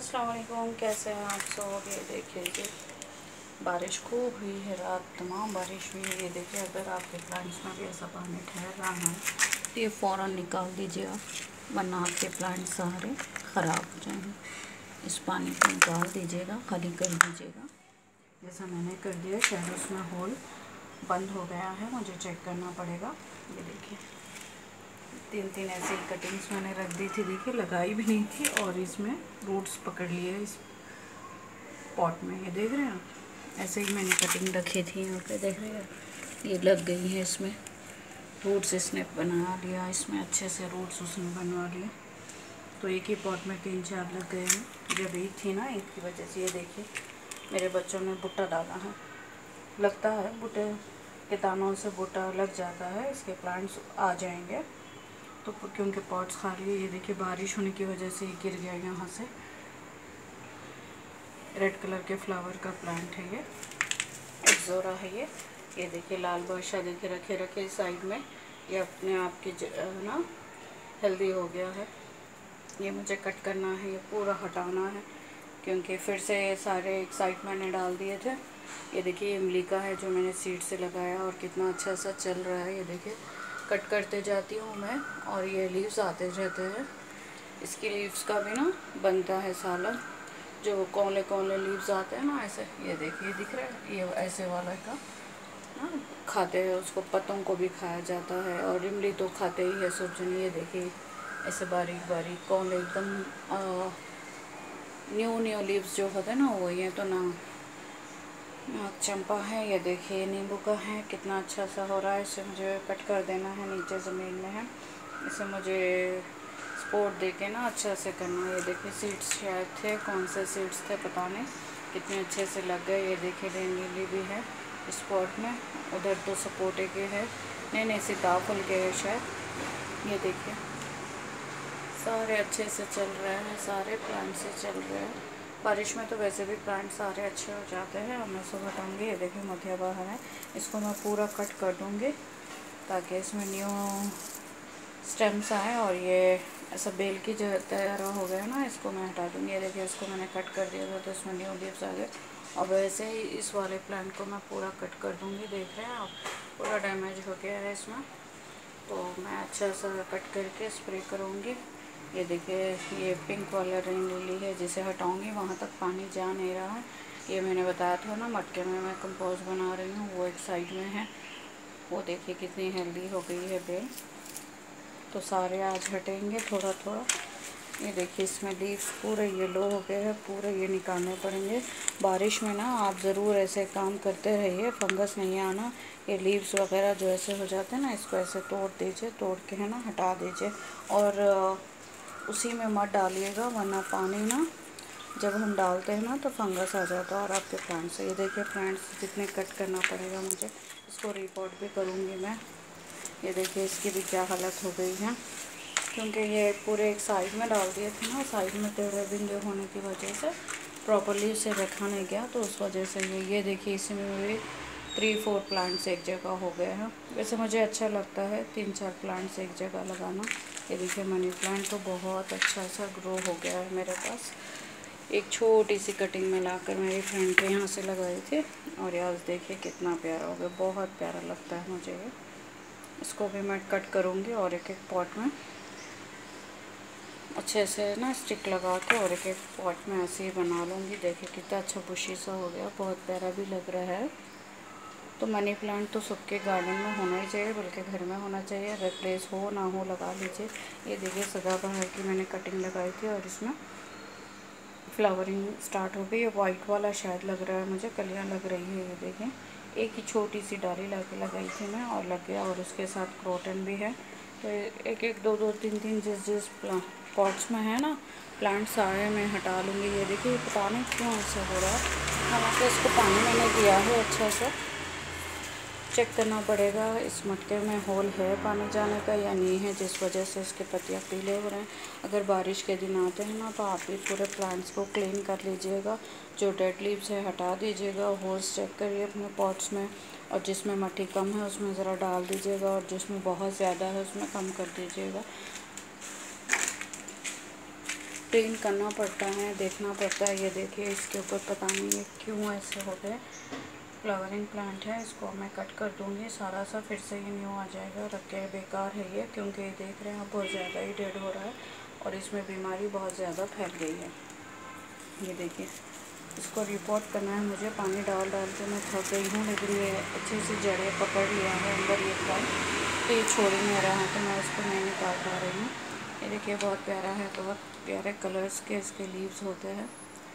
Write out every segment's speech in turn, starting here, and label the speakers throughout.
Speaker 1: अस्सलाम वालेकुम, कैसे हैं आप सब। ये देखिए जी, बारिश खूब हुई है, रात तमाम बारिश हुई है। ये देखिए, अगर आपके प्लांट्स में भी ऐसा पानी ठहर रहा है तो ये फ़ौरन निकाल दीजिए आप, वरना आपके प्लांट सारे ख़राब हो जाएंगे। इस पानी को निकाल दीजिएगा, खाली कर दीजिएगा। जैसा मैंने कर दिया, शायद उसमें होल बंद हो गया है, मुझे चेक करना पड़ेगा। ये देखिए, तीन ऐसी कटिंग्स मैंने रख दी थी, देखिए लगाई भी नहीं थी, और इसमें रूट्स पकड़ लिए इस पॉट में। ये देख रहे हैं, ऐसे ही मैंने कटिंग रखी थी। यहाँ पे देख रहे हैं, ये लग गई है इसमें रूट्स, इसने बना लिया, इसमें अच्छे से रूट्स उसने बनवा लिए। तो एक ही पॉट में 3-4 लग गए हैं। जब ईद थी ना, ईद की वजह से ये देखिए मेरे बच्चों ने भुट्टा डाला है। लगता है भुट्टे के दानों से भुट्टा लग जाता है, इसके प्लांट्स आ जाएंगे। तो क्योंकि पॉट्स खाली है, ये देखिए बारिश होने की वजह से ये गिर गया यहाँ से। रेड कलर के फ्लावर का प्लांट है ये, एक्सोरा है ये देखिए लाल बादशाह देखिए रखे रखे साइड में। ये अपने आप की ना हेल्दी हो गया है। ये मुझे कट करना है, ये पूरा हटाना है, क्योंकि फिर से सारे एक साइड मैंने डाल दिए थे। ये देखिए इमली का है जो मैंने सीड से लगाया, और कितना अच्छा सा चल रहा है। ये देखिए कट करते जाती हूँ मैं, और ये लीव्स आते रहते हैं। इसकी लीव्स का भी ना बनता है सालन, जो कौले कौले लीव्स आते हैं ना ऐसे। ये देखिए दिख रहा है, ये ऐसे वाला का ना खाते हैं, उसको पत्तों को भी खाया जाता है, और इमली तो खाते ही है सुरजनी। ये देखिए ऐसे बारीक बारीक कौले एकदम न्यू लीव्स जो होते हैं ना, वो ये तो नाग चंपा है। ये देखिए नींबू का है, कितना अच्छा सा हो रहा है। इसे मुझे कट कर देना है, नीचे ज़मीन में है, इसे मुझे सपोर्ट दे के ना अच्छा से करना है। ये देखिए सीड्स शायद थे, कौन से सीड्स थे पता नहीं, कितने अच्छे से लग गए। ये देखिए नीली भी है इस पॉट में, उधर तो सपोर्टे के है, नहीं सीताफल के है शायद। ये देखिए सारे अच्छे से चल रहे हैं, सारे प्लांट से चल रहे हैं। बारिश में तो वैसे भी प्लांट सारे अच्छे हो जाते हैं। अब मैं सब हटाऊँगी। ये देखिए मध्य बाहर है, इसको मैं पूरा कट कर दूँगी ताकि इसमें न्यू स्टेम्स आए, और ये ऐसा बेल की जो तैयार हो गया ना, इसको मैं हटा दूँगी। ये देखिए इसको मैंने कट कर दिया था, तो इसमें न्यू लीव्स आ गए। और वैसे ही इस वाले प्लांट को मैं पूरा कट कर दूँगी। देख रहे हैं आप, पूरा डैमेज हो गया है इसमें, तो मैं अच्छा सा कट करके स्प्रे करूँगी। ये देखिए ये पिंक वाला रेन लिली है, जिसे हटाऊँगी, वहाँ तक पानी जा नहीं रहा है। ये मैंने बताया था ना, मटके में मैं कंपोस्ट बना रही हूँ, वो एक साइड में है। वो देखिए कितनी हेल्दी हो गई है बेल। तो सारे आज हटेंगे थोड़ा थोड़ा। ये देखिए इसमें लीव्स पूरे येलो हो गए हैं, पूरे ये निकालने पड़ेंगे। बारिश में ना आप ज़रूर ऐसे काम करते रहिए, फंगस नहीं आना। ये लीव्स वगैरह जो ऐसे हो जाते हैं ना, इसको ऐसे तोड़ दीजिए, तोड़ के है ना हटा दीजिए, और उसी में मत डालिएगा, वरना पानी ना जब हम डालते हैं ना तो फंगस आ जाता है और आपके प्लांट से। ये देखिए प्लांट्स जितने कट करना पड़ेगा मुझे, इसको रिपोर्ट भी करूँगी मैं। ये देखिए इसकी भी क्या हालत हो गई है, क्योंकि ये पूरे एक साइड में डाल दिए थे ना, साइड में टेढ़े बिंदे होने की वजह से प्रॉपर्ली उसे रखा नहीं गया, तो उस वजह से ये देखिए इसमें भी 3-4 प्लांट्स एक जगह हो गए हैं। वैसे मुझे अच्छा लगता है 3-4 प्लांट्स एक जगह लगाना। ये देखिए मनी प्लांट तो बहुत अच्छा सा ग्रो हो गया है मेरे पास। एक छोटी सी कटिंग में लाकर मेरी फ्रेंड के यहाँ से लगाई थी, और आज देखिए कितना प्यारा हो गया, बहुत प्यारा लगता है मुझे ये। इसको भी मैं कट करूँगी और एक एक पॉट में अच्छे से ना स्टिक लगा के, और एक एक पॉट में ऐसे ही बना लूँगी। देखिए कितना अच्छा बुशी सा हो गया, बहुत प्यारा भी लग रहा है। तो मनी प्लांट तो सबके गार्डन में होना ही चाहिए, बल्कि घर में होना चाहिए, रिप्लेस हो ना हो लगा लीजिए। ये देखिए सदाबहार की मैंने कटिंग लगाई थी, और इसमें फ्लावरिंग स्टार्ट हो गई। ये वाइट वाला शायद लग रहा है मुझे, कलियाँ लग रही है। ये देखें एक ही छोटी सी डाली लाके लगाई थी मैं, और लग गया, और उसके साथ क्रोटन भी है। तो एक एक दो दो तीन तीन जिस पॉट्स में है ना प्लांट, सारे मैं हटा लूँगी। ये देखिए पता नहीं क्यों ऐसा हो रहा है, हालांकि इसको पानी मैंने दिया है अच्छा सा। चेक करना पड़ेगा इस मटके में होल है पानी जाने का या नहीं है, जिस वजह से इसके पत्तियाँ पीले हो रहे हैं। अगर बारिश के दिन आते हैं ना, तो आप भी पूरे प्लांट्स को क्लीन कर लीजिएगा, जो डेड लीव्स है हटा दीजिएगा, होल्स चेक करिए अपने पॉट्स में, और जिसमें मट्टी कम है उसमें ज़रा डाल दीजिएगा, और जिसमें बहुत ज़्यादा है उसमें कम कर दीजिएगा। क्लीन करना पड़ता है, देखना पड़ता है। ये देखिए इसके ऊपर पता नहीं है क्यों ऐसे हो गए। फ्लावरिंग प्लांट है, इसको मैं कट कर दूँगी सारा सा, फिर से ये न्यू आ जाएगा। रख के बेकार है ये, क्योंकि देख रहे हैं आप बहुत ज़्यादा ही डेड हो रहा है और इसमें बीमारी बहुत ज़्यादा फैल गई है। ये देखिए इसको रिपोर्ट करना है मुझे, पानी डाल डाल के मैं थक गई हूँ, लेकिन ये अच्छी सी जड़ें पकड़ लिया है अंदर ये प्लांट, तो ये छोड़ ही नहीं रहा है, तो मैं इसको नहीं निकाल पा रही हूँ। ये देखिए बहुत प्यारा है, बहुत प्यारे कलर्स के इसके लीव्स होते हैं।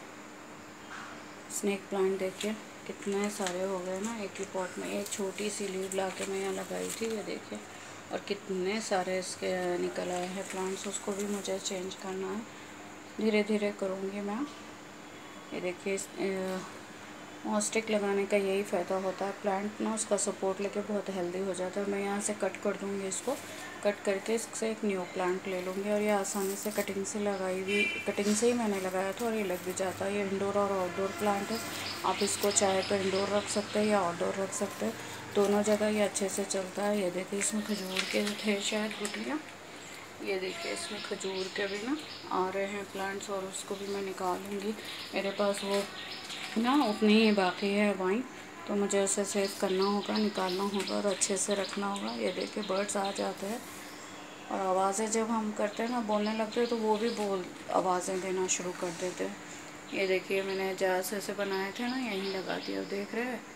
Speaker 1: स्नेक प्लांट देखिए कितने सारे हो गए ना एक ही पॉट में। एक छोटी सी लीव ला के मैं यहाँ लगाई थी, ये देखिए, और कितने सारे इसके निकल आए हैं प्लांट्स। उसको भी मुझे चेंज करना है, धीरे धीरे करूँगी मैं। ये देखिए मॉस्टिक लगाने का यही फ़ायदा होता है, प्लांट ना उसका सपोर्ट लेके बहुत हेल्दी हो जाता है। मैं यहाँ से कट कर दूँगी इसको, कट करके इससे एक न्यू प्लांट ले लूँगी। और ये आसानी से कटिंग से लगाई हुई, कटिंग से ही मैंने लगाया था और ये लग भी जाता है। ये इंडोर और आउटडोर प्लांट है, आप इसको चाहे तो इंडोर रख सकते हैं या आउटडोर रख सकते हैं, दोनों जगह ये अच्छे से चलता है। ये देखिए इसमें खजूर के थे शायद गुठलियाँ, ये देखिए इसमें खजूर के भी ना आ रहे हैं प्लांट्स, और उसको भी मैं निकालूंगी। मेरे पास वो ना उतनी ही बाकी है वाइन, तो मुझे उसे सेव करना होगा, निकालना होगा और अच्छे से रखना होगा। ये देखिए बर्ड्स आ जाते हैं और आवाज़ें जब हम करते हैं ना, बोलने लगते हैं, तो वो भी आवाज़ें देना शुरू कर देते हैं। ये देखिए मैंने जास ऐसे बनाए थे ना, यहीं लगा दिया, देख रहे हैं।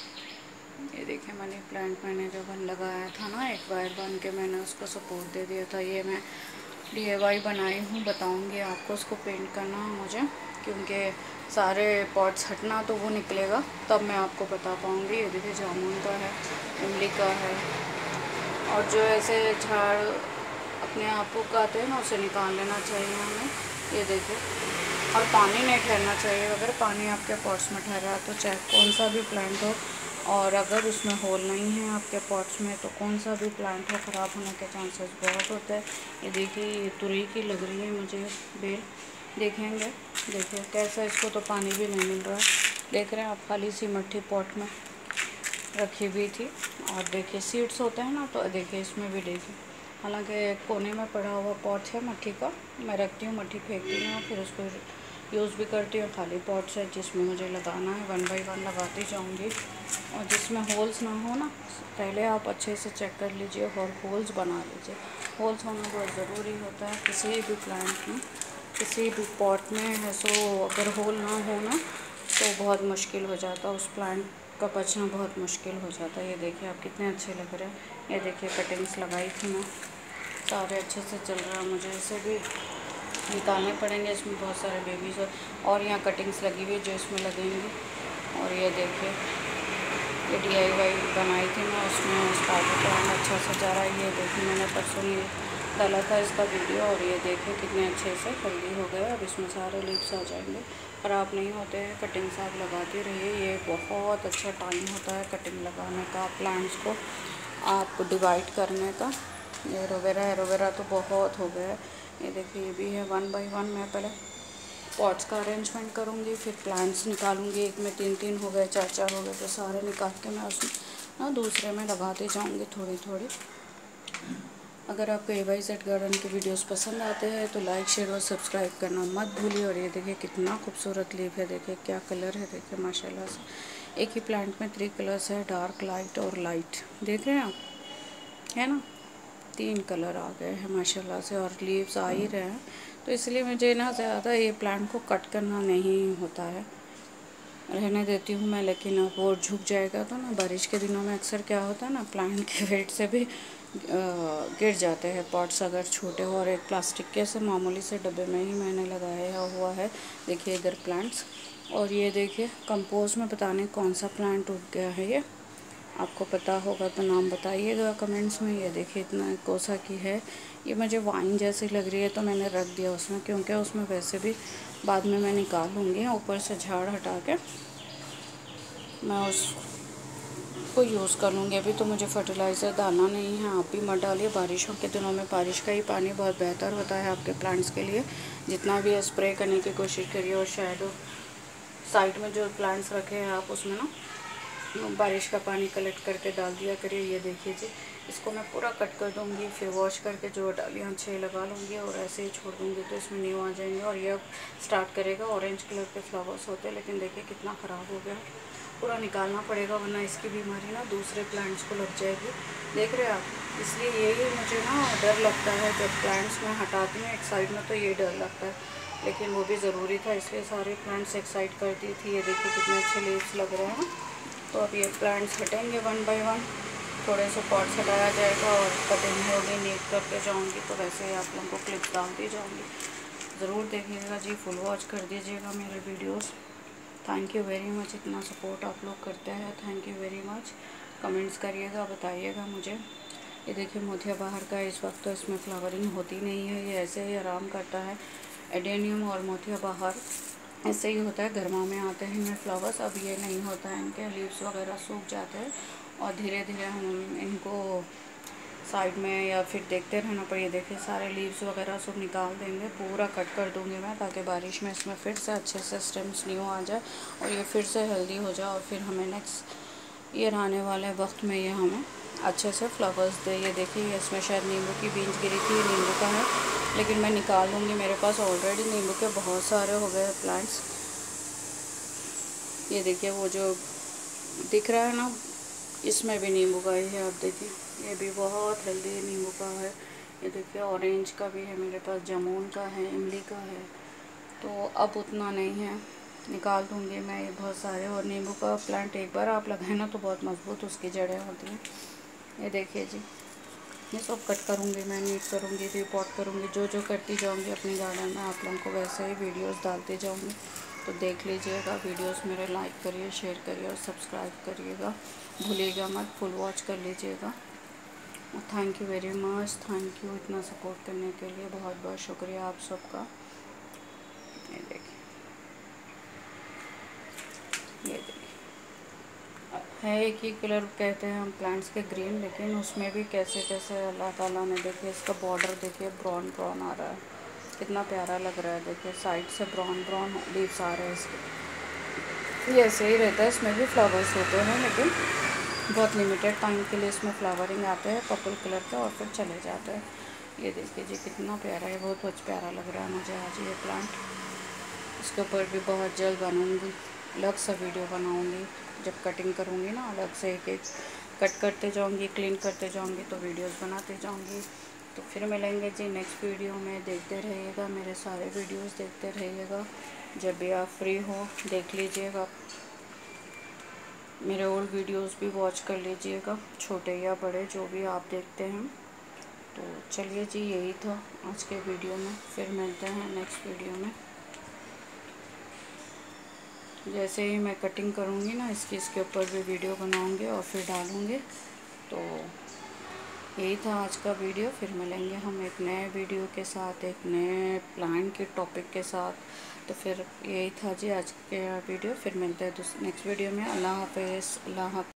Speaker 1: ये देखिए मनी प्लांट मैंने जो लगाया था ना, एक वायर बन के मैंने उसको सपोर्ट दे दिया था। ये मैं DIY बनाई हूँ, बताऊँगी आपको। उसको पेंट करना है मुझे, क्योंकि सारे पॉट्स हटना तो वो निकलेगा, तब मैं आपको बता पाऊँगी। ये देखिए जामुन का है, इमली का है, और जो ऐसे झाड़ अपने आप उगाते हैं ना, उसे निकाल लेना चाहिए हमें। ये देखिए, और पानी नहीं ठहरना चाहिए। अगर पानी आपके पॉट्स में ठहरा है तो चाहे कौन सा भी प्लांट हो, और अगर उसमें होल नहीं है आपके पॉट्स में, तो कौन सा भी प्लांट हो, ख़राब होने के चांसेस बहुत होते हैं। ये देखिए ये तुरई की लग रही है मुझे बेल, देखेंगे। देखिए कैसा, इसको तो पानी भी नहीं मिल रहा है, देख रहे हैं आप, खाली सी मट्टी पॉट में रखी हुई थी। और देखिए सीड्स होते हैं ना, तो देखिए इसमें भी देखिए, हालांकि कोने में पड़ा हुआ पॉट है मट्टी का, मैं रखती हूँ, मट्टी फेंकती हूँ, फिर उसको यूज़ भी करती हूँ। खाली पॉट्स है जिसमें मुझे लगाना है, 1 बाय 1 लगाती जाऊँगी। और जिसमें होल्स ना हो ना, पहले आप अच्छे से चेक कर लीजिए और होल्स बना लीजिए। होल्स होना बहुत ज़रूरी होता है किसी भी प्लांट में, किसी भी पॉट में है। सो अगर होल ना हो ना, तो बहुत मुश्किल हो जाता है, उस प्लांट का बचना बहुत मुश्किल हो जाता है। ये देखिए आप कितने अच्छे लग रहे हैं। ये देखिए कटिंग्स लगाई थी मैं, सारे अच्छे से चल रहा है। मुझे इसे भी निकालने पड़ेंगे, इसमें बहुत सारे बेबीज़ और यहाँ कटिंग्स लगी हुई जो इसमें लगेंगी। और ये देखिए ये DIY बनाई थी मैं, उसमें स्पाइडर प्लांट अच्छा सा जा रहा है। ये देखिए मैंने परसों ये डाला था इसका वीडियो, और ये देखिए कितने अच्छे से हेल्दी हो गए। अब इसमें सारे लीव्स आ जाएंगे, ख़राब नहीं होते हैं। कटिंग्स आप लगाते रहिए, ये बहुत अच्छा टाइम होता है कटिंग लगाने का, प्लांट्स को आप डिवाइड करने का। ये एलोवेरा तो बहुत हो गया है। ये देखिए ये भी है, 1 बाय 1 मैं पहले पॉट्स का अरेंजमेंट करूँगी, फिर प्लांट्स निकालूंगी। एक में 3-3 हो गए, 4-4 हो गए, तो सारे निकाल के मैं उसमें ना दूसरे में लगाते जाऊँगी थोड़ी थोड़ी। अगर आपको AYZ गार्डन की वीडियोस पसंद आते हैं तो लाइक, शेयर और सब्सक्राइब करना मत भूलिए। और ये देखिए कितना खूबसूरत लीफ है, देखिए क्या कलर है, देखिए माशाल्लाह से। एक ही प्लांट में 3 कलर्स है, डार्क, लाइट और लाइट, देख रहे हैं आप, है ना, 3 कलर आ गए हैं माशाल्लाह से, और लीव्स आ ही रहे हैं। तो इसलिए मुझे ना ज़्यादा ये प्लांट को कट करना नहीं होता है, रहने देती हूँ मैं। लेकिन अब वो झुक जाएगा तो ना, बारिश के दिनों में अक्सर क्या होता है ना, प्लांट के वेट से भी गिर जाते हैं पॉट्स अगर छोटे हो। और एक प्लास्टिक के से मामूली से डब्बे में ही मैंने लगाया हुआ है। देखिए इधर प्लांट्स, और ये देखिए कंपोस्ट में पता नहीं कौन सा प्लांट उग गया है। ये आपको पता होगा तो नाम बताइएगा कमेंट्स में। ये देखिए इतना कोसा की है, ये मुझे वाइन जैसी लग रही है, तो मैंने रख दिया उसमें, क्योंकि उसमें वैसे भी बाद में मैं निकाल लूँगी। ऊपर से झाड़ हटा के मैं उसको यूज़ कर लूँगी। अभी तो मुझे फर्टिलाइज़र डालना नहीं है, आप भी मत डालिए। बारिशों के दिनों में बारिश का ही पानी बहुत बेहतर होता है आपके प्लांट्स के लिए। जितना भी स्प्रे करने की कोशिश करिए, और शायद साइड में जो प्लांट्स रखे हैं आप, उसमें ना बारिश का पानी कलेक्ट करके डाल दिया करिए। ये देखिए जी इसको मैं पूरा कट कर दूँगी, फिर वॉश करके जो डालियाँ 6 लगा लूँगी और ऐसे ही छोड़ दूँगी तो इसमें न्यू आ जाएंगे। और ये स्टार्ट करेगा। ऑरेंज कलर के फ्लावर्स होते हैं, लेकिन देखिए कितना ख़राब हो गया, पूरा निकालना पड़ेगा वरना इसकी बीमारी ना दूसरे प्लांट्स को लग जाएगी। देख रहे हैं आप, इसलिए यही मुझे ना डर लगता है जब प्लांट्स मैं हटाती हूँ एक साइड में, तो ये डर लगता है, लेकिन वो भी ज़रूरी था, इसलिए सारे प्लांट्स एक साइड कर दी थी। ये देखिए कितने अच्छे लीव्स लग रहे हैं। तो अब ये प्लांट्स हटेंगे 1 बाय 1, थोड़े से पॉट्स हटाया जाएगा और कटिंग होगी, नीट करके जाऊँगी। तो वैसे ही आप लोगों को क्लिप डालती जाऊँगी, ज़रूर देखिएगा जी, फुल वॉच कर दीजिएगा मेरे videos. Thank you very much, इतना सपोर्ट आप लोग करते हैं, thank you very much. Comments करिएगा, बताइएगा मुझे। ये देखिए मोतिया बाहर का, इस वक्त तो इसमें फ्लावरिंग होती नहीं है, ये ऐसे ही आराम करता है। एडेनियम और मोतिया बाहर ऐसे ही होता है, गर्मा में आते हैं इनमें फ्लावर्स। अब ये नहीं होता है, इनके लीव्स वगैरह सूख जाते हैं और धीरे धीरे हम इनको साइड में या फिर देखते रहना पड़ेगा। देखिए सारे लीव्स वगैरह सब निकाल देंगे, पूरा कट कर दूंगी मैं, ताकि बारिश में इसमें फिर से अच्छे से स्टेम्स न्यू आ जाए और ये फिर से हेल्दी हो जाए और फिर हमें नेक्स्ट ईयर आने वाले वक्त में ये हमें अच्छे से फ्लावर्स दे। ये देखिए इसमें शायद नींबू की बीज गिरी थी, नींबू का है, लेकिन मैं निकाल लूँगी, मेरे पास ऑलरेडी नींबू के बहुत सारे हो गए प्लांट्स। ये देखिए वो जो दिख रहा है ना, इसमें भी नींबू का ही है, आप देखिए ये भी बहुत हेल्दी नींबू का है। ये देखिए ऑरेंज का भी है मेरे पास, जामुन का है, इमली का है। तो अब उतना नहीं है, निकाल दूँगी मैं ये बहुत सारे। और नींबू का प्लांट एक बार आप लगाए ना तो बहुत मजबूत उसकी जड़ें होती हैं। ये देखिए जी, ये सब कट करूँगी मैं, नीट करूँगी, रिपोर्ट करूँगी, जो जो करती जाऊँगी अपनी गार्डन में आप लोगों को वैसे ही वीडियोस डालती जाऊँगी। तो देख लीजिएगा वीडियोस मेरे, लाइक करिए, शेयर करिए और सब्सक्राइब करिएगा, भूलिएगा मत, फुल वॉच कर लीजिएगा। Thank you very much, thank you इतना सपोर्ट करने के लिए, बहुत बहुत शुक्रिया आप सबका। ये देखिए, ये देखिए है एक ही कलर कहते हैं हम प्लांट्स के, ग्रीन, लेकिन उसमें भी कैसे कैसे अल्लाह ताला ने, देखिए इसका बॉर्डर देखिए ब्राउन ब्राउन आ रहा है, कितना प्यारा लग रहा है। देखिए साइड से ब्राउन ब्राउन लीव्स आ रहे हैं इसके। ये ऐसे ही रहता है, इसमें भी फ्लावर्स होते हैं, लेकिन बहुत लिमिटेड टाइम के लिए इसमें फ्लावरिंग आते हैं पर्पल कलर का और फिर चले जाते हैं। ये देखिए जी कितना प्यारा है, बहुत बहुत प्यारा लग रहा है मुझे आज ये प्लांट। इसके ऊपर भी बहुत जल्द बनूँगी, अलग सा वीडियो बनाऊँगी, जब कटिंग करूँगी ना अलग से एक एक कट करते जाऊँगी, क्लीन करते जाऊँगी, तो वीडियोस बनाते जाऊँगी। तो फिर मिलेंगे जी नेक्स्ट वीडियो में, देखते रहिएगा मेरे सारे वीडियोस, देखते रहिएगा, जब भी आप फ्री हो देख लीजिएगा, मेरे ओल्ड वीडियोस भी वॉच कर लीजिएगा, छोटे या बड़े जो भी आप देखते हैं। तो चलिए जी, यही था आज के वीडियो में, फिर मिलते हैं नेक्स्ट वीडियो में। जैसे ही मैं कटिंग करूँगी ना इसके ऊपर भी वीडियो बनाऊँगी और फिर डालूँगी। तो यही था आज का वीडियो, फिर मिलेंगे हम एक नए वीडियो के साथ, एक नए प्लांट के टॉपिक के साथ। तो फिर यही था जी आज के वीडियो, फिर मिलते हैं नेक्स्ट वीडियो में। अल्लाह हाफ़िज़, अल्लाह हाफ़िज़।